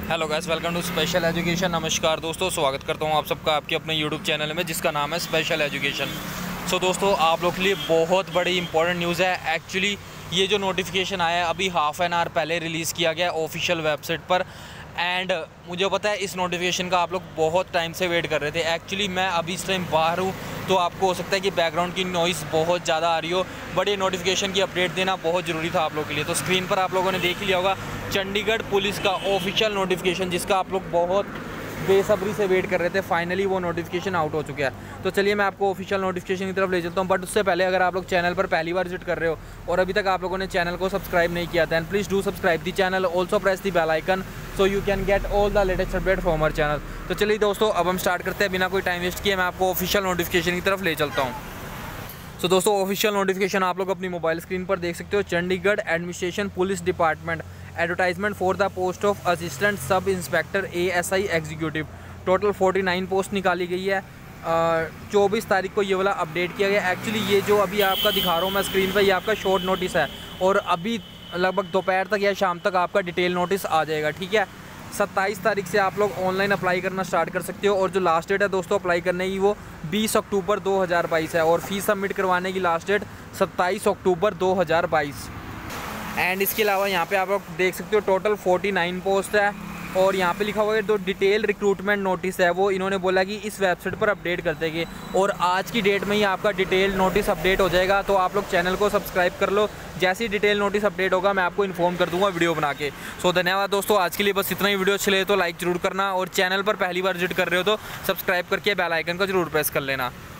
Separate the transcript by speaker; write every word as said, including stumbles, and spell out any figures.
Speaker 1: Hello guys, welcome to special education. नमस्कार दोस्तों, स्वागत करता हूं आप सबका आपके अपने यूट्यूब चैनल में जिसका नाम है स्पेशल एजुकेशन। सो दोस्तों, आप लोग के लिए बहुत बड़ी इंपॉर्टेंट न्यूज़ है। एक्चुअली ये जो नोटिफिकेशन आया है अभी हाफ एन आवर पहले रिलीज़ किया गया ऑफिशियल वेबसाइट पर। एंड मुझे पता है इस नोटिफिकेशन का आप लोग बहुत टाइम से वेट कर रहे थे। एक्चुअली मैं अभी इस टाइम बाहर हूँ तो आपको हो सकता है कि बैकग्राउंड की नॉइज़ बहुत ज़्यादा आ रही हो, बट ये नोटिफिकेशन की अपडेट देना बहुत ज़रूरी था आप लोगों के लिए। तो स्क्रीन पर आप लोगों ने देख लिया होगा चंडीगढ़ पुलिस का ऑफिशियल नोटिफिकेशन, जिसका आप लोग बहुत बेसब्री से वेट कर रहे थे। फाइनली वो नोटिफिकेशन आउट हो चुका है। तो चलिए मैं आपको ऑफिशियल नोटिफिकेशन की तरफ ले चलता हूँ। बट उससे पहले अगर आप लोग चैनल पर पहली बार विजिट कर रहे हो और अभी तक आप लोगों ने चैनल को सब्सक्राइब नहीं किया then please do subscribe the channel, also press the bell icon so you can get all the latest update from our channel. तो चलिए दोस्तों, अब हम स्टार्ट करते हैं बिना कोई टाइम वेस्ट किए। मैं आपको ऑफिशियल नोटिफिकेशन की तरफ ले चलता हूँ। सो so, दोस्तों ऑफिशियल नोटिफिकेशन आप लोग अपनी मोबाइल स्क्रीन पर देख सकते हो। Chandigarh administration police department advertisement for the post of assistant sub inspector A S I executive. Total उनचास पोस्ट निकाली गई है। चौबीस तारीख को ये वाला अपडेट किया गया। एक्चुअली ये जो अभी आपका दिखा रहा हूँ मैं स्क्रीन पर, ये आपका शॉर्ट नोटिस है और अभी लगभग दोपहर तक या शाम तक आपका डिटेल नोटिस आ जाएगा। ठीक है, सत्ताईस तारीख से आप लोग ऑनलाइन अप्लाई करना स्टार्ट कर सकते हो और जो लास्ट डेट है दोस्तों अप्लाई करने की वो बीस अक्टूबर दो हज़ार बाईस है और फीस सबमिट करवाने की लास्ट डेट सत्ताईस अक्टूबर दो हज़ार बाईस। एंड इसके अलावा यहाँ पे आप लोग देख सकते हो टोटल उनचास पोस्ट है और यहाँ पे लिखा हुआ है जो डिटेल रिक्रूटमेंट नोटिस है वो इन्होंने बोला कि इस वेबसाइट पर अपडेट कर देंगे और आज की डेट में ही आपका डिटेल नोटिस अपडेट हो जाएगा। तो आप लोग चैनल को सब्सक्राइब कर लो, जैसे ही डिटेल नोटिस अपडेट होगा मैं आपको इन्फॉर्म कर दूंगा वीडियो बना के। सो धन्यवाद दोस्तों, आज के लिए बस इतना ही। वीडियो अच्छी लगे तो लाइक जरूर करना और चैनल पर पहली बार विजिट कर रहे हो तो सब्सक्राइब करके बेल आइकन को जरूर प्रेस कर लेना।